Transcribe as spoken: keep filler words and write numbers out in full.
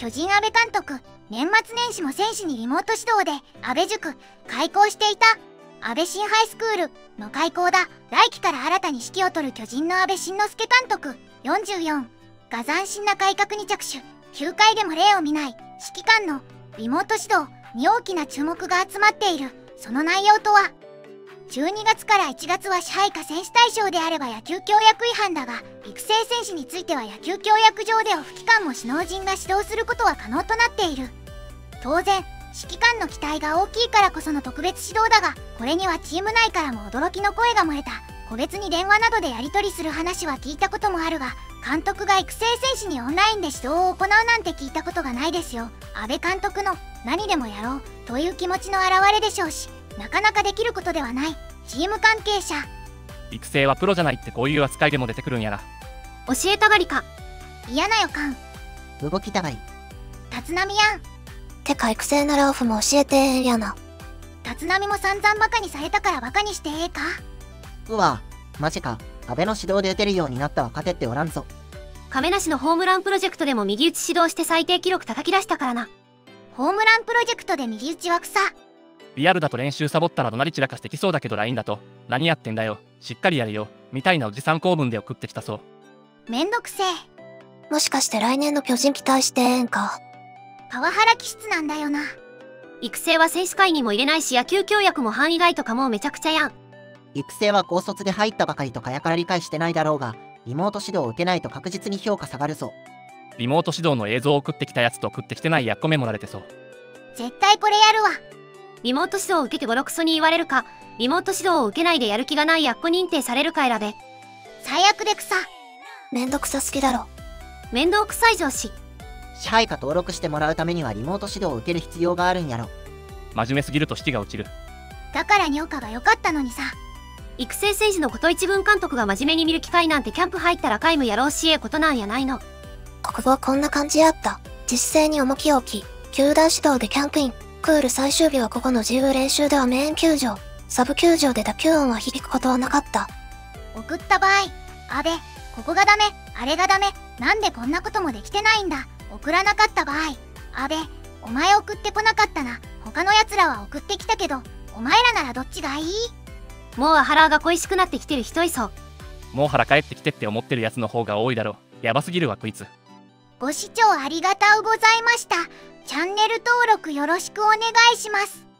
巨人阿部監督、年末年始も選手にリモート指導で阿部塾開校していた。阿部新ハイスクールの開校だ。来季から新たに指揮を執る巨人の阿部慎之助監督よんじゅうよんが斬新な改革に着手。球界でも例を見ない指揮官のリモート指導に大きな注目が集まっている。その内容とは、じゅうにがつからいちがつは支配下選手対象であれば野球協約違反だが、育成選手については野球協約上でオフ期間も首脳陣が指導することは可能となっている。当然指揮官の期待が大きいからこその特別指導だが、これにはチーム内からも驚きの声が漏れた。個別に電話などでやり取りする話は聞いたこともあるが、監督が育成選手にオンラインで指導を行うなんて聞いたことがないですよ。阿部監督の何でもやろうという気持ちの表れでしょうし、なかなかできることではないチーム関係者。 育成はプロじゃないってこういう扱いでも出てくるんやな。 教えたがりか。 嫌な予感。 動きたがり。 立浪やん。 てか育成ならオフも教えてえやな。 立浪も散々バカにされたからバカにしてええか。 うわ、マジか。阿部の指導で打てるようになったは勝てっておらんぞ。 亀梨のホームランプロジェクトでも右打ち指導して最低記録叩き出したからな。 ホームランプロジェクトで右打ちは草。 リアルだと練習サボったら怒鳴り散らかしてきそうだけど ライン だと何やってんだよ、しっかりやれよみたいなおじさん公文で送ってきたそう。 めんどくせえ。 もしかして来年の巨人期待してええんか。 パワハラ気質なんだよな。 育成は選手会にも入れないし、野球協約も範囲外とかもうめちゃくちゃやん。 育成は高卒で入ったばかりとかやから理解してないだろうが、リモート指導を受けないと確実に評価下がるぞ。 リモート指導の映像を送ってきたやつと送ってきてないやっこメモられてそう。 絶対これやるわ。 リモート指導を受けてボロクソに言われるか、リモート指導を受けないでやる気がないやっこ認定されるか選べ。 最悪で草。 めんどくさすぎだろ。面倒くさい上司。 支配下登録してもらうためにはリモート指導を受ける必要があるんやろ。 真面目すぎると士気が落ちる。 だから女華が良かったのにさ。 育成選手のこと一軍監督が真面目に見る機会なんてキャンプ入ったら皆無やろうしええことなんやないの。国語はこんな感じやった。実勢に重きを置き、球団指導でキャンプイン。クール最終日は午後の自由練習ではメイン球場、サブ球場で打球音は響くことはなかった。 送った場合、阿部、ここがダメ、あれがダメ、なんでこんなこともできてないんだ。送らなかった場合、阿部、お前送ってこなかったな。他のやつらは送ってきたけど、お前らならどっちがいい？ もうアハラーが恋しくなってきてる人いそう。 もう腹帰ってきてって思ってるやつの方が多いだろ。やばすぎるわこいつ。 ご視聴ありがとうございました。チャンネル登録よろしくお願いします。